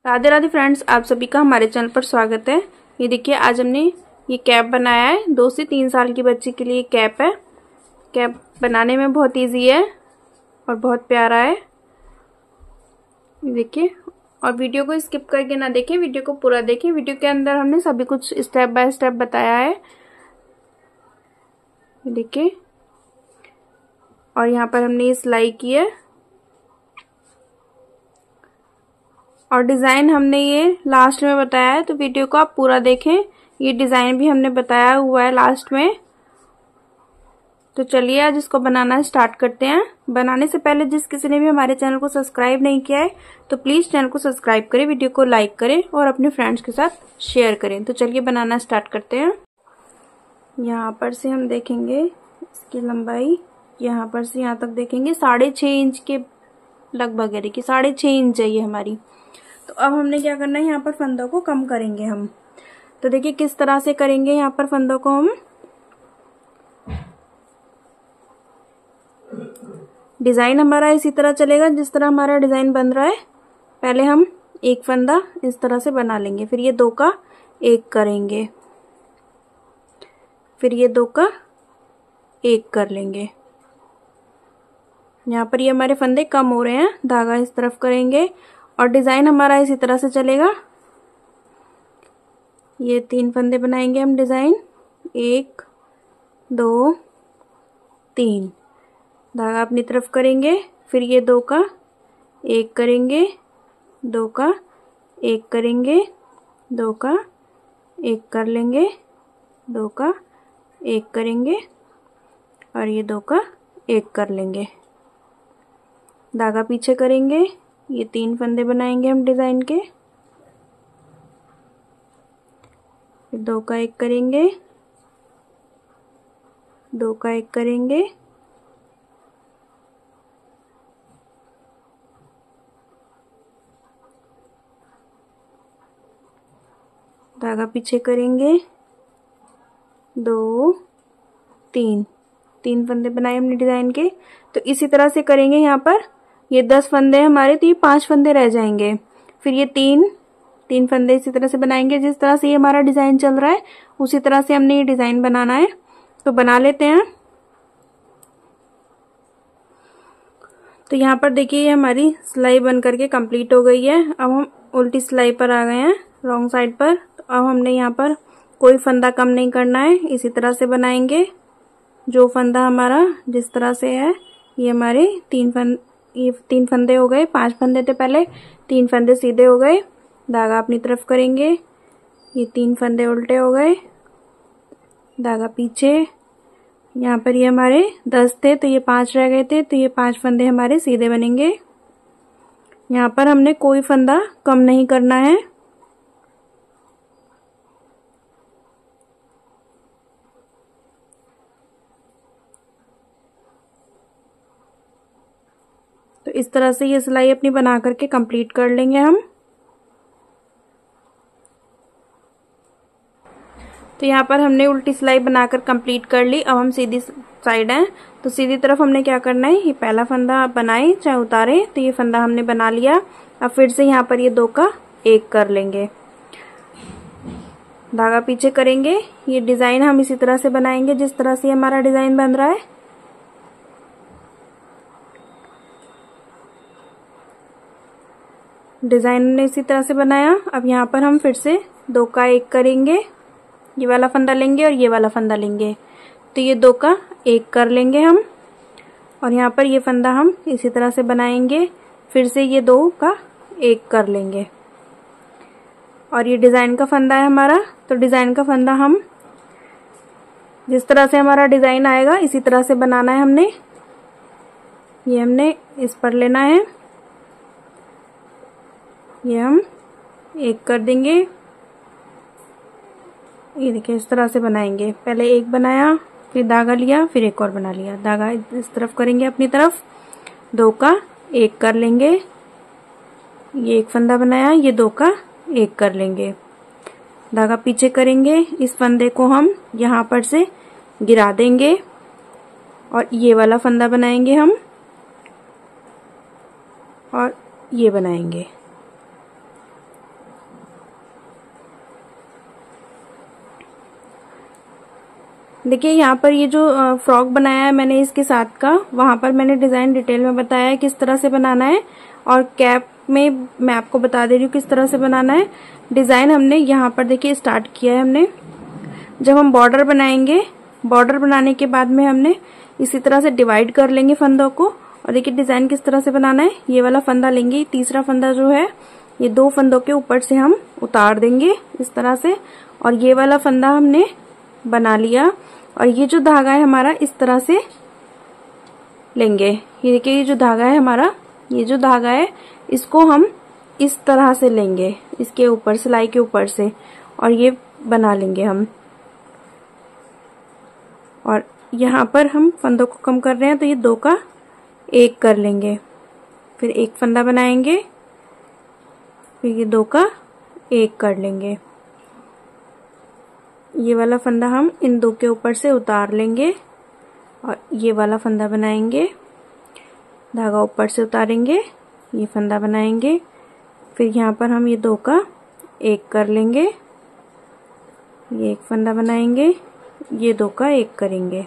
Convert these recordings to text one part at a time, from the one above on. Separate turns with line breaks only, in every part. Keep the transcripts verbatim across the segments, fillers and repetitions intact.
Radhe Radhe friends, आप सभी का हमारे चैनल पर स्वागत है। ये देखिए, आज हमने ये कैप बनाया है। दो से तीन साल की बच्ची के लिए कैप है। कैप बनाने में बहुत इजी है और बहुत प्यारा है। देखिए, और वीडियो को स्किप करके ना देखें, वीडियो को पूरा देखें। वीडियो के अंदर हमने सभी कुछ स्टेप बाय स्टेप बताया है। देखिए, और यहाँ पर हमने ये सिलाई की है और डिजाइन हमने ये लास्ट में बताया है, तो वीडियो को आप पूरा देखें। ये डिजाइन भी हमने बताया हुआ है लास्ट में। तो चलिए आज इसको बनाना स्टार्ट करते हैं। बनाने से पहले जिस किसी ने भी हमारे चैनल को सब्सक्राइब नहीं किया है तो प्लीज चैनल को सब्सक्राइब करें, वीडियो को लाइक करें और अपने फ्रेंड्स के साथ शेयर करें। तो चलिए बनाना स्टार्ट करते हैं। यहाँ पर से हम देखेंगे इसकी लंबाई, यहाँ पर से यहाँ तक देखेंगे साढ़े छह इंच के लगभग है। देखिए, साढ़े छह इंच है ये हमारी। तो अब हमने क्या करना है, यहाँ पर फंदों को कम करेंगे हम। तो देखिए किस तरह से करेंगे यहाँ पर फंदों को हम। डिजाइन हमारा इसी तरह चलेगा जिस तरह हमारा डिजाइन बन रहा है। पहले हम एक फंदा इस तरह से बना लेंगे, फिर ये दो का एक करेंगे, फिर ये दो का एक कर लेंगे। यहाँ पर ये हमारे फंदे कम हो रहे हैं, धागा इस तरफ करेंगे और डिजाइन हमारा इसी तरह से चलेगा। ये तीन फंदे बनाएंगे हम डिजाइन, एक दो तीन, धागा अपनी तरफ करेंगे, फिर ये दो का एक करेंगे, दो का एक करेंगे, दो का एक कर लेंगे, दो का एक करेंगे और ये दो का एक कर लेंगे। धागा पीछे करेंगे, ये तीन फंदे बनाएंगे हम डिजाइन के, दो का एक करेंगे, दो का एक करेंगे, धागा पीछे करेंगे, दो तीन, तीन फंदे बनाए हमने डिजाइन के। तो इसी तरह से करेंगे। यहाँ पर ये दस फंदे हमारे, तो ये पांच फंदे रह जाएंगे। फिर ये तीन तीन फंदे इसी तरह से बनाएंगे। जिस तरह से ये हमारा डिजाइन चल रहा है उसी तरह से हमने ये डिजाइन बनाना है। तो बना लेते हैं। तो यहाँ पर देखिए ये हमारी सिलाई बन करके कंप्लीट हो गई है। अब हम उल्टी सिलाई पर आ गए हैं, रॉन्ग साइड पर। तो अब हमने यहाँ पर कोई फंदा कम नहीं करना है, इसी तरह से बनाएंगे। जो फंदा हमारा जिस तरह से है, ये हमारे तीन फंद ये तीन फंदे हो गए। पांच फंदे थे पहले, तीन फंदे सीधे हो गए, धागा अपनी तरफ करेंगे, ये तीन फंदे उल्टे हो गए, धागा पीछे। यहाँ पर ये हमारे दस थे तो ये पांच रह गए थे, तो ये पांच फंदे हमारे सीधे बनेंगे। यहाँ पर हमने कोई फंदा कम नहीं करना है। तो इस तरह से ये सिलाई अपनी बना करके कंप्लीट कर लेंगे हम। तो यहाँ पर हमने उल्टी सिलाई बनाकर कंप्लीट कर ली। अब हम सीधी साइड हैं, तो सीधी तरफ हमने क्या करना है, ये पहला फंदा बनाए चाहे उतारे, तो ये फंदा हमने बना लिया। अब फिर से यहाँ पर ये दो का एक कर लेंगे, धागा पीछे करेंगे। ये डिजाइन हम इसी तरह से बनाएंगे जिस तरह से हमारा डिजाइन बन रहा है। डिजाइन ने इसी तरह से बनाया। अब यहाँ पर हम फिर से दो का एक करेंगे, ये वाला फंदा लेंगे और ये वाला फंदा लेंगे, तो ये दो का एक कर लेंगे हम। और यहाँ पर ये फंदा हम इसी तरह से बनाएंगे, फिर से ये दो का एक कर लेंगे। और ये डिजाइन का फंदा है हमारा, तो डिजाइन का फंदा हम जिस तरह से हमारा डिजाइन आएगा इसी तरह से बनाना है हमने। ये हमने इस पर लेना है, ये हम एक कर देंगे। ये देखिए इस तरह से बनाएंगे। पहले एक बनाया, फिर धागा लिया, फिर एक और बना लिया, धागा इस तरफ करेंगे अपनी तरफ, दो का एक कर लेंगे। ये एक फंदा बनाया, ये दो का एक कर लेंगे, धागा पीछे करेंगे। इस फंदे को हम यहाँ पर से गिरा देंगे और ये वाला फंदा बनाएंगे हम और ये बनाएंगे। देखिए यहाँ पर ये जो फ्रॉक बनाया है मैंने इसके साथ का, वहां पर मैंने डिजाइन डिटेल में बताया है किस तरह से बनाना है, और कैप में मैं आपको बता दे रही हूँ किस तरह से बनाना है। डिजाइन हमने यहाँ पर देखिए स्टार्ट किया है हमने। जब हम बॉर्डर बनाएंगे, बॉर्डर बनाने के बाद में हमने इसी तरह से डिवाइड कर लेंगे फंदों को। और देखिए डिजाइन किस तरह से बनाना है, ये वाला फंदा लेंगे, तीसरा फंदा जो है ये दो फंदों के ऊपर से हम उतार देंगे इस तरह से, और ये वाला फंदा हमने बना लिया। और ये जो धागा है हमारा इस तरह से लेंगे। ये देखिए ये जो धागा है हमारा, ये जो धागा है इसको हम इस तरह से लेंगे, इसके ऊपर सिलाई के ऊपर से, और ये बना लेंगे हम। और यहाँ पर हम फंदों को कम कर रहे हैं तो ये दो का एक कर लेंगे, फिर एक फंदा बनाएंगे, फिर ये दो का एक कर लेंगे। ये वाला फंदा हम इन दो के ऊपर से उतार लेंगे, और ये वाला फंदा बनाएंगे, धागा ऊपर से उतारेंगे, ये फंदा बनाएंगे, फिर यहाँ पर हम ये दो का एक कर लेंगे, ये एक फंदा बनाएंगे, ये दो का एक करेंगे।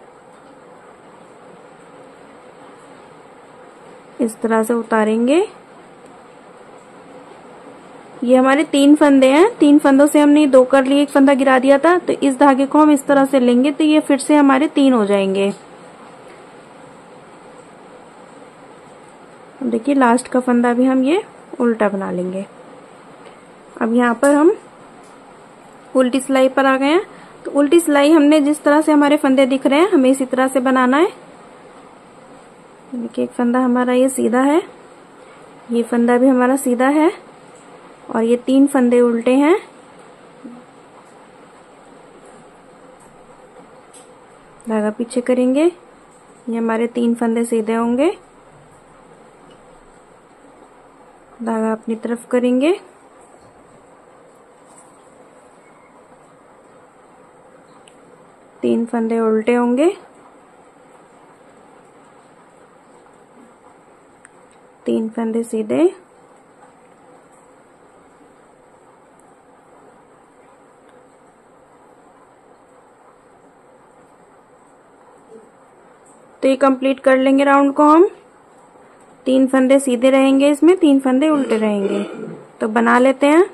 इस तरह से उतारेंगे। ये हमारे तीन फंदे हैं, तीन फंदों से हमने दो कर लिए, एक फंदा गिरा दिया था, तो इस धागे को हम इस तरह से लेंगे तो ये फिर से हमारे तीन हो जाएंगे। देखिए लास्ट का फंदा भी हम ये उल्टा बना लेंगे। अब यहाँ पर हम उल्टी सिलाई पर आ गए हैं। तो उल्टी सिलाई हमने जिस तरह से हमारे फंदे दिख रहे हैं हमें इसी तरह से बनाना है। देखिए एक फंदा हमारा ये सीधा है, ये फंदा भी हमारा सीधा है, और ये तीन फंदे उल्टे हैं। धागा पीछे करेंगे, ये हमारे तीन फंदे सीधे होंगे, धागा अपनी तरफ करेंगे, तीन फंदे उल्टे होंगे, तीन फंदे सीधे, तो ये कंप्लीट कर लेंगे राउंड को हम। तीन फंदे सीधे रहेंगे, इसमें तीन फंदे उल्टे रहेंगे। तो बना लेते हैं।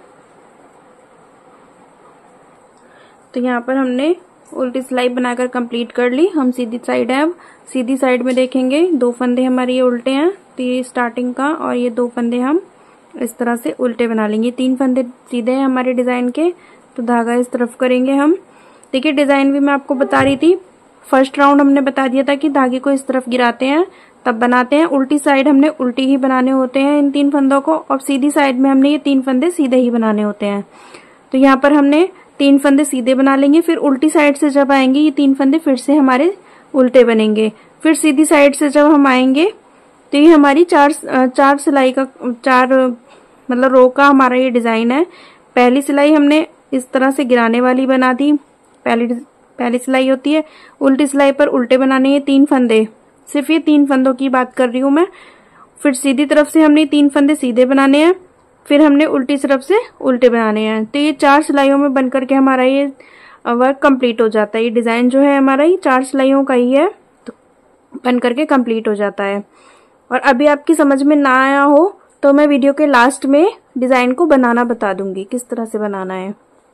तो यहाँ पर हमने उल्टी सिलाई बनाकर कंप्लीट कर ली। हम सीधी साइड है, अब सीधी साइड में देखेंगे दो फंदे हमारे ये उल्टे हैं, तो ये स्टार्टिंग का, और ये दो फंदे हम इस तरह से उल्टे बना लेंगे। तीन फंदे सीधे हैं हमारे डिजाइन के, तो धागा इस तरफ करेंगे हम। देखिए डिजाइन भी मैं आपको बता रही थी, फर्स्ट राउंड हमने बता दिया था कि धागे को इस तरफ गिराते हैं तब बनाते हैं। उल्टी साइड हमने उल्टी ही बनाने होते हैं इन तीन फंदों को, और सीधी साइड में हमने ये तीन फंदे सीधे ही बनाने होते हैं। तो यहाँ पर हमने तीन फंदे सीधे बना लेंगे, फिर उल्टी साइड से जब आएंगे ये तीन फंदे फिर से हमारे उल्टे बनेंगे। फिर सीधी साइड से जब हम आएंगे तो ये हमारी चार चार सिलाई का, चार मतलब रो का हमारा ये डिजाइन है। पहली सिलाई हमने इस तरह से गिराने वाली बना दी, पहली पहली सिलाई होती है। उल्टी सिलाई पर उल्टे बनाने ये तीन फंदे, सिर्फ ये तीन फंदों की बात कर रही हूं मैं। फिर सीधी तरफ से हमने तीन फंदे सीधे बनाने हैं, फिर हमने उल्टी तरफ से उल्टे बनाने हैं। तो ये चार सिलाइयों में बन करके हमारा ये वर्क कंप्लीट हो जाता है। ये डिजाइन जो है हमारा ये चार सिलाइयों का ही है, तो बन करके कंप्लीट हो जाता है। और अभी आपकी समझ में ना आया हो तो मैं वीडियो के लास्ट में डिजाइन को बनाना बता दूंगी किस तरह से बनाना है।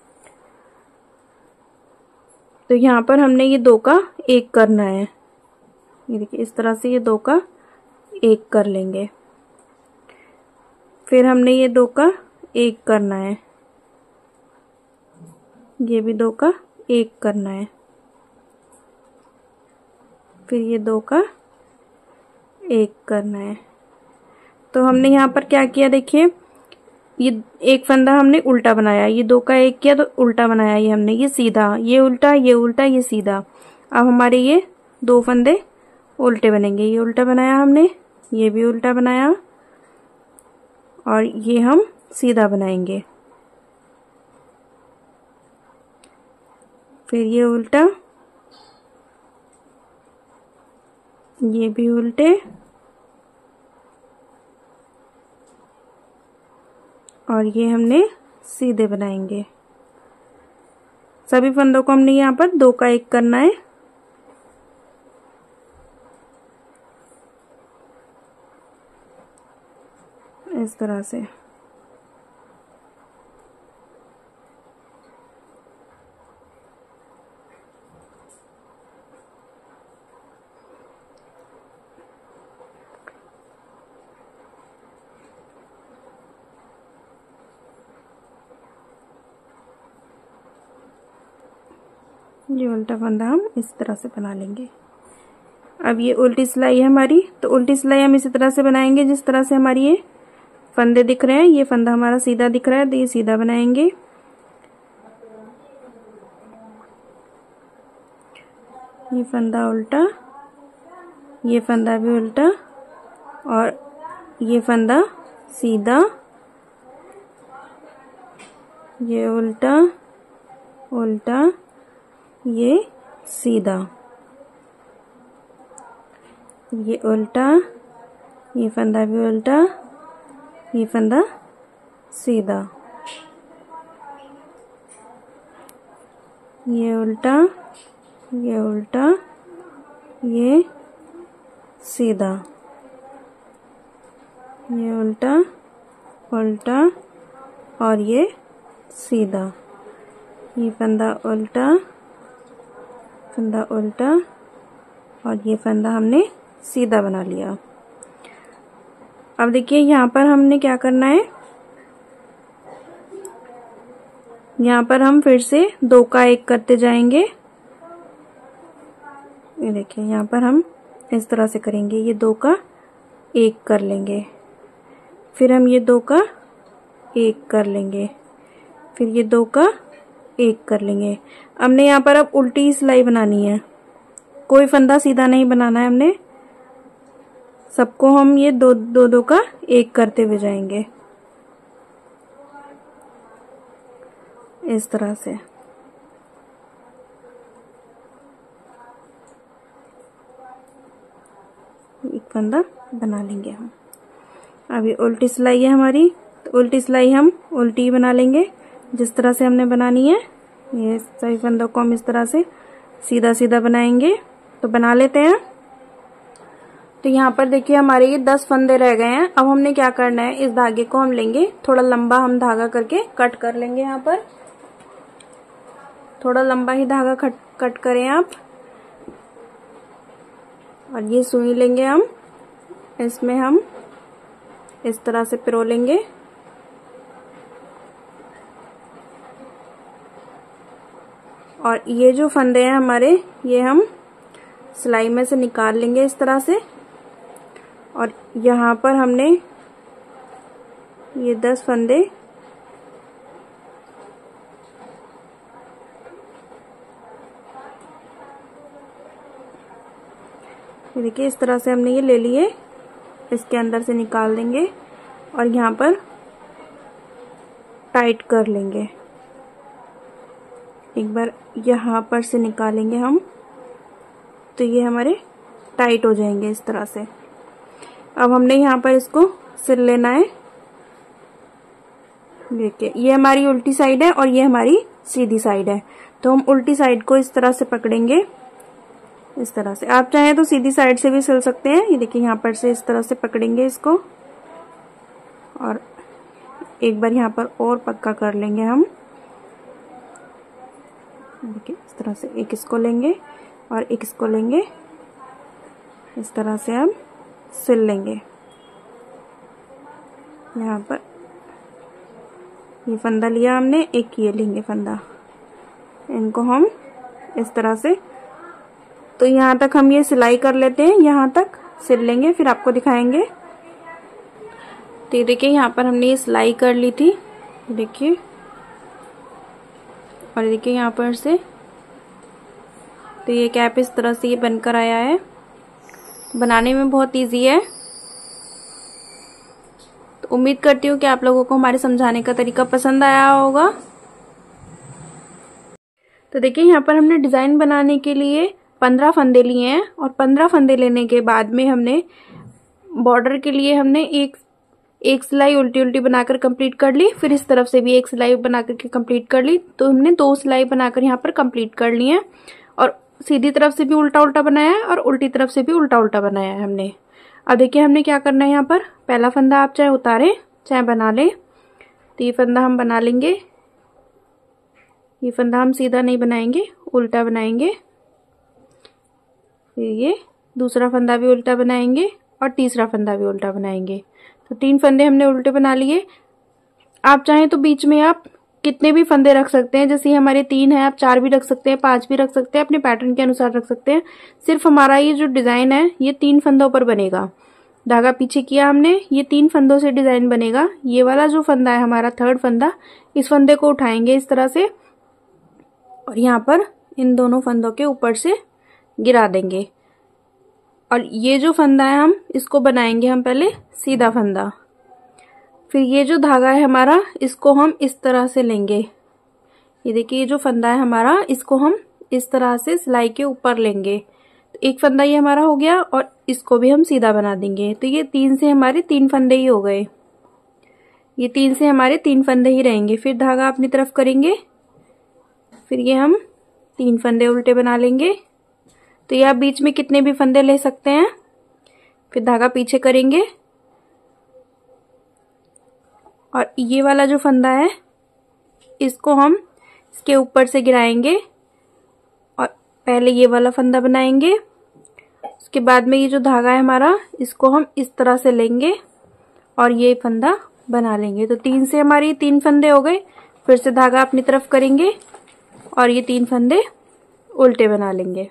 तो यहाँ पर हमने ये दो का एक करना है, ये देखिए इस तरह से ये दो का एक कर लेंगे। फिर हमने ये दो का एक करना है, ये भी दो का एक करना है, फिर ये दो का एक करना है। तो हमने यहाँ पर क्या किया, देखिए ये एक फंदा हमने उल्टा बनाया, ये दो का एक किया तो उल्टा बनाया ये हमने, ये सीधा, ये उल्टा, ये उल्टा, ये सीधा। अब हमारे ये दो फंदे उल्टे बनेंगे, ये उल्टा बनाया हमने, ये भी उल्टा बनाया, और ये हम सीधा बनाएंगे। फिर ये उल्टा, ये भी उल्टे, और ये हमने सीधे बनाएंगे। सभी फंदों को हमने यहाँ पर दो का एक करना है। इस तरह से ये उल्टा फंदा हम इस तरह से बना लेंगे। अब ये उल्टी सिलाई है हमारी, तो उल्टी सिलाई हम इसी तरह से बनाएंगे जिस तरह से हमारी ये फंदे दिख रहे हैं। ये फंदा हमारा सीधा दिख रहा है तो ये सीधा बनाएंगे। ये फंदा उल्टा, ये फंदा भी उल्टा और ये फंदा सीधा, ये उल्टा उल्टा, ये सीधा, ये उल्टा, ये फंदा भी उल्टा, ये फंदा सीधा, ये उल्टा, ये उल्टा, ये सीधा, ये उल्टा उल्टा और ये सीधा, ये फंदा उल्टा फंदा उल्टा और ये फंदा हमने सीधा बना लिया। अब देखिए यहाँ पर हमने क्या करना है, यहाँ पर हम फिर से दो का एक करते जाएंगे। ये देखिए यहाँ पर हम इस तरह से करेंगे, ये दो का एक कर लेंगे, फिर हम ये दो का एक कर लेंगे, फिर ये दो का एक कर लेंगे। हमने यहाँ पर अब उल्टी सिलाई बनानी है, कोई फंदा सीधा नहीं बनाना है हमने, सबको हम ये दो दो दो का एक करते हुए जाएंगे इस तरह से। एक फंदा बना लेंगे हम। अब ये उल्टी सिलाई है हमारी, तो उल्टी सिलाई हम उल्टी बना लेंगे जिस तरह से हमने बनानी है। ये सभी फंदों को हम इस तरह से सीधा सीधा बनाएंगे। तो बना लेते हैं। तो यहाँ पर देखिए हमारे ये दस फंदे रह गए हैं। अब हमने क्या करना है, इस धागे को हम लेंगे, थोड़ा लंबा हम धागा करके कट कर लेंगे। यहाँ पर थोड़ा लंबा ही धागा कट कट करें आप, और ये सुई लेंगे हम, इसमें हम इस तरह से पिरो लेंगे। और ये जो फंदे हैं हमारे, ये हम सिलाई में से निकाल लेंगे इस तरह से। और यहाँ पर हमने ये दस फंदे देखिए इस तरह से हमने ये ले लिए, इसके अंदर से निकाल देंगे और यहाँ पर टाइट कर लेंगे। एक बार यहाँ पर से निकालेंगे हम, तो ये हमारे टाइट हो जाएंगे इस तरह से। अब हमने यहाँ पर इसको सिल लेना है। देखिए ये हमारी उल्टी साइड है और ये हमारी सीधी साइड है, तो हम उल्टी साइड को इस तरह से पकड़ेंगे, इस तरह से। आप चाहें तो सीधी साइड से भी सिल सकते हैं। ये देखिए यहाँ पर से इस तरह से पकड़ेंगे इसको और एक बार यहाँ पर और पक्का कर लेंगे हम। देखिए इस तरह से एक इसको लेंगे और एक इसको लेंगे, इस तरह से हम सिल लेंगे। यहाँ पर ये फंदा लिया हमने, एक ये लेंगे फंदा, इनको हम इस तरह से, तो यहाँ तक हम ये सिलाई कर लेते हैं, यहाँ तक सिल लेंगे, फिर आपको दिखाएंगे। तो ये देखिए यहाँ पर हमने ये सिलाई कर ली थी, देखिए, और देखिए यहाँ पर से, तो ये कैप इस तरह से ये बनकर आया है। बनाने में बहुत इजी है। तो उम्मीद करती हूँ कि आप लोगों को हमारे समझाने का तरीका पसंद आया होगा। तो देखिए यहाँ पर हमने डिजाइन बनाने के लिए पंद्रह फंदे लिए हैं और पंद्रह फंदे लेने के बाद में हमने बॉर्डर के लिए हमने एक एक सिलाई उल्टी उल्टी बनाकर कंप्लीट कर ली, फिर इस तरफ से भी एक सिलाई बना करके कंप्लीट कर ली। तो हमने दो सिलाई बनाकर यहाँ पर कंप्लीट कर ली है और सीधी तरफ से भी उल्टा उल्टा बनाया है और उल्टी तरफ से भी उल्टा उल्टा बनाया है हमने। अब देखिए हमने क्या करना है, यहाँ पर पहला फंदा आप चाहे उतारे चाहे बना ले, तो ये फंदा हम बना लेंगे। ये फंदा हम सीधा नहीं बनाएंगे, उल्टा बनाएंगे। फिर ये दूसरा फंदा भी उल्टा बनाएंगे और तीसरा फंदा भी उल्टा बनाएंगे। तो तीन फंदे हमने उल्टे बना लिए। आप चाहें तो बीच में आप कितने भी फंदे रख सकते हैं, जैसे हमारे तीन है आप चार भी रख सकते हैं, पांच भी रख सकते हैं, अपने पैटर्न के अनुसार रख सकते हैं। सिर्फ हमारा ये जो डिजाइन है ये तीन फंदों पर बनेगा। धागा पीछे किया हमने, ये तीन फंदों से डिजाइन बनेगा। ये वाला जो फंदा है हमारा थर्ड फंदा, इस फंदे को उठाएंगे इस तरह से और यहाँ पर इन दोनों फंदों के ऊपर से गिरा देंगे। और ये जो फंदा है हम इसको बनाएंगे हम पहले सीधा फंदा। फिर ये जो धागा है हमारा इसको हम इस तरह से लेंगे। ये देखिए ये जो फंदा है हमारा इसको हम इस तरह से सिलाई के ऊपर लेंगे। तो एक फंदा ये हमारा हो गया और इसको भी हम सीधा बना देंगे। तो ये तीन से हमारे तीन फंदे ही हो गए। ये तीन से हमारे तीन फंदे ही रहेंगे। फिर धागा अपनी तरफ करेंगे, फिर ये हम तीन फंदे उल्टे बना लेंगे। तो ये आप बीच में कितने भी फंदे ले सकते हैं। फिर धागा पीछे करेंगे और ये वाला जो फंदा है इसको हम इसके ऊपर से गिराएंगे और पहले ये वाला फंदा बनाएंगे। उसके बाद में ये जो धागा है हमारा इसको हम इस तरह से लेंगे और ये फंदा बना लेंगे। तो तीन से हमारी तीन फंदे हो गए। फिर से धागा अपनी तरफ करेंगे और ये तीन फंदे उल्टे बना लेंगे।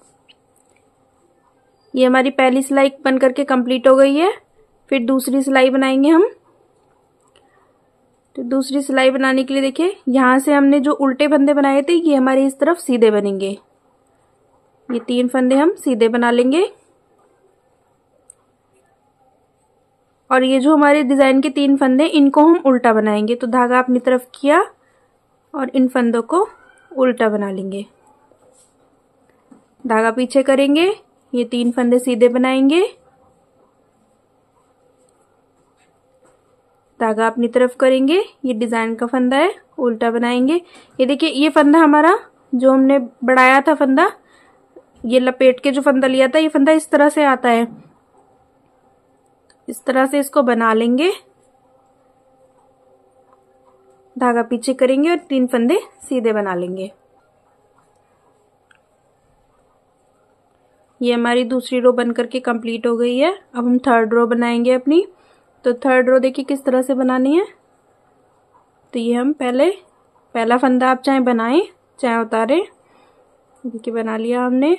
ये हमारी पहली सिलाई बन करके कंप्लीट हो गई है। फिर दूसरी सिलाई बनाएंगे हम। तो दूसरी सिलाई बनाने के लिए देखिए यहां से हमने जो उल्टे फंदे बनाए थे ये हमारे इस तरफ सीधे बनेंगे। ये तीन फंदे हम सीधे बना लेंगे और ये जो हमारे डिजाइन के तीन फंदे इनको हम उल्टा बनाएंगे। तो धागा अपनी तरफ किया और इन फंदों को उल्टा बना लेंगे। धागा पीछे करेंगे, ये तीन फंदे सीधे बनाएंगे। धागा अपनी तरफ करेंगे, ये डिजाइन का फंदा है उल्टा बनाएंगे। ये देखिए ये फंदा हमारा जो हमने बढ़ाया था फंदा, ये लपेट के जो फंदा लिया था ये फंदा इस तरह से आता है। इस तरह से इसको बना लेंगे। धागा पीछे करेंगे और तीन फंदे सीधे बना लेंगे। ये हमारी दूसरी रो बन करके कंप्लीट हो गई है। अब हम थर्ड रो बनाएंगे अपनी। तो थर्ड रो देखिए किस तरह से बनानी है। तो ये हम पहले पहला फंदा आप चाहे बनाएं चाहे उतारें। देखिए बना लिया हमने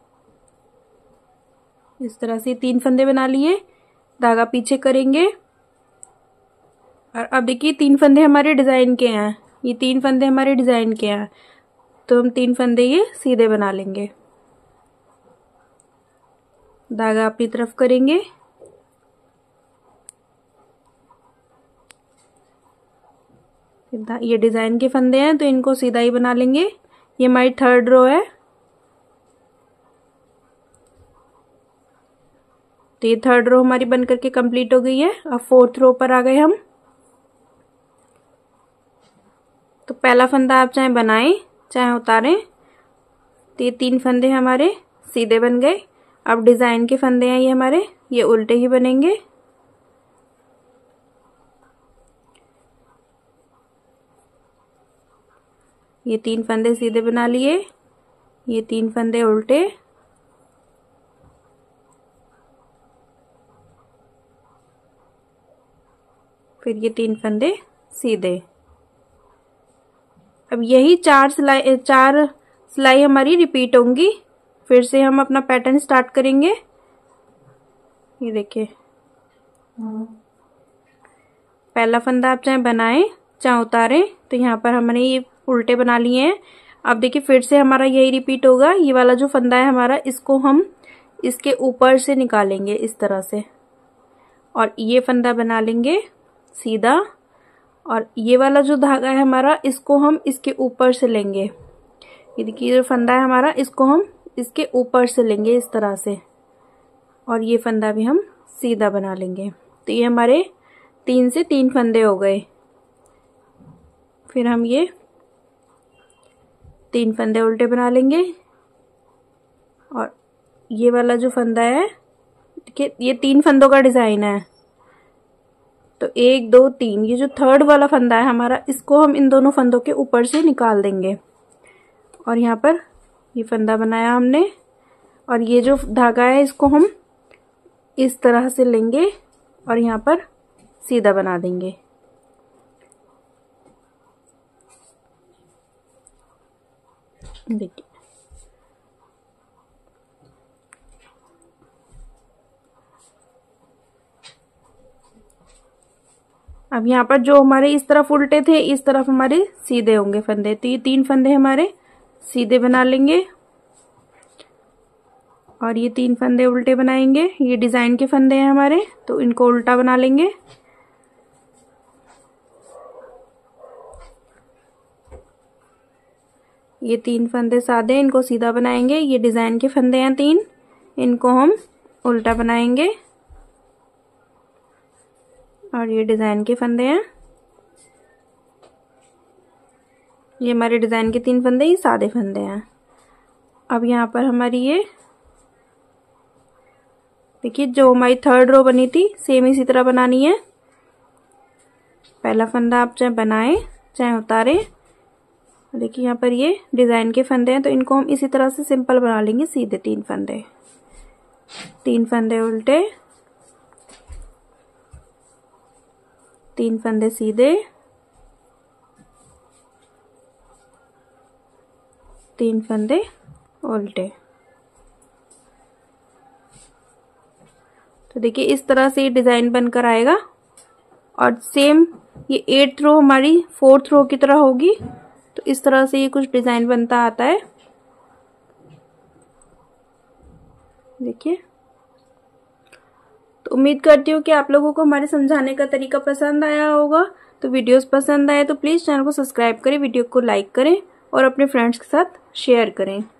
इस तरह से तीन फंदे बना लिए। धागा पीछे करेंगे और अब देखिए तीन फंदे हमारे डिजाइन के हैं। ये तीन फंदे हमारे डिजाइन के हैं तो हम तीन फंदे ये सीधे बना लेंगे। धागा अपनी तरफ करेंगे, ये डिजाइन के फंदे हैं तो इनको सीधा ही बना लेंगे। ये हमारी थर्ड रो है। तो ये थर्ड रो हमारी बन करके कंप्लीट हो गई है। अब फोर्थ रो पर आ गए हम। तो पहला फंदा आप चाहे बनाएं चाहे उतारें। तो ये तीन फंदे हमारे सीधे बन गए। अब डिजाइन के फंदे हैं ये हमारे, ये उल्टे ही बनेंगे। ये तीन फंदे सीधे बना लिए, ये तीन फंदे उल्टे। फिर ये तीन फंदे सीधे। अब यही चार सिलाई चार सिलाई हमारी रिपीट होंगी। फिर से हम अपना पैटर्न स्टार्ट करेंगे। ये देखिए पहला फंदा आप चाहे बनाएं चाहे उतारें। तो यहाँ पर हमने ये उल्टे बना लिए हैं। अब देखिए फिर से हमारा यही रिपीट होगा। ये वाला जो फंदा है हमारा इसको हम इसके ऊपर से निकालेंगे इस तरह से और ये फंदा बना लेंगे सीधा। और ये वाला जो धागा है हमारा इसको हम इसके ऊपर से लेंगे। ये देखिए जो फंदा है हमारा इसको हम इसके ऊपर से लेंगे इस तरह से और ये फंदा भी हम सीधा बना लेंगे। तो ये हमारे तीन से तीन फंदे हो गए। फिर हम ये तीन फंदे उल्टे बना लेंगे और ये वाला जो फंदा है, देखिए ये तीन फंदों का डिजाइन है, तो एक दो तीन, ये जो थर्ड वाला फंदा है हमारा, इसको हम इन दोनों फंदों के ऊपर से निकाल देंगे। और यहाँ पर ये फंदा बनाया हमने, और ये जो धागा है इसको हम इस तरह से लेंगे और यहाँ पर सीधा बना देंगे। देखिए अब यहाँ पर जो हमारे इस तरफ उल्टे थे, इस तरफ हमारे सीधे होंगे फंदे, तो ये तीन फंदे हमारे सीधे बना लेंगे और ये तीन फंदे उल्टे बनाएंगे। ये डिजाइन के फंदे हैं हमारे, तो इनको उल्टा बना लेंगे। ये तीन फंदे सादे, इनको सीधा बनाएंगे। ये डिजाइन के फंदे हैं तीन, इनको हम उल्टा बनाएंगे। और ये डिजाइन के फंदे हैं, ये हमारे डिजाइन के तीन फंदे, ये सादे फंदे हैं। अब यहाँ पर हमारी ये देखिए जो हमारी थर्ड रो बनी थी, सेम इसी तरह बनानी है। पहला फंदा आप चाहे बनाएं चाहे उतारें। देखिए यहाँ पर ये डिजाइन के फंदे हैं, तो इनको हम इसी तरह से सिंपल बना लेंगे सीधे। तीन फंदे, तीन फंदे उल्टे, तीन फंदे सीधे, तीन फंदे उल्टे। तो देखिए इस तरह से ये डिजाइन बनकर आएगा। और सेम ये एट्थ रो हमारी फोर्थ रो की तरह होगी, तो इस तरह से ये कुछ डिजाइन बनता आता है। देखिए, तो उम्मीद करती हूँ कि आप लोगों को हमारे समझाने का तरीका पसंद आया होगा। तो वीडियोस पसंद आए तो प्लीज चैनल को सब्सक्राइब करें, वीडियो को लाइक करें और अपने फ्रेंड्स के साथ शेयर करें।